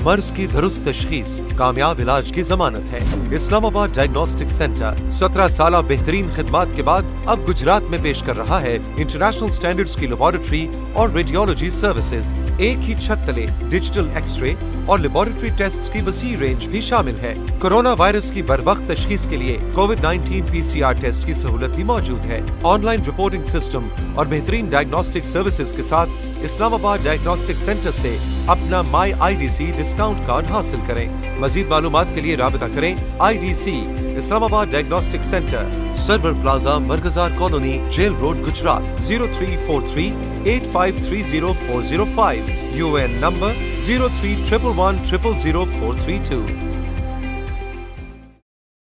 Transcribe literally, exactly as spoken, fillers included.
मर्ज की दुरुस्त तशखीस कामयाब इलाज की जमानत है। इस्लामाबाद डायग्नोस्टिक सेंटर सत्रह साल बेहतरीन खिदमात के बाद अब गुजरात में पेश कर रहा है इंटरनेशनल स्टैंडर्ड्स की लेबोरेटरी और रेडियोलॉजी सर्विसेज। एक ही छत तले डिजिटल एक्सरे और लेबोरेटरी टेस्ट्स की वसी रेंज भी शामिल है। कोरोना वायरस की बरवक्त तशखीस के लिए कोविड नाइनटीन पीसीआर टेस्ट की सहूलत भी मौजूद है। ऑनलाइन रिपोर्टिंग सिस्टम और बेहतरीन डायग्नोस्टिक सर्विसेज के साथ इस्लामाबाद डायग्नोस्टिक सेंटर से अपना my I D C discount card हासिल करें। मजीद मालूमात के लिए राबता करें I D C Islamabad diagnostic centre, Sarwar plaza, Marghzar colony, jail road, Gujrat zero three four three eight five three zero four zero five. U N number zero three triple one triple zero four three to.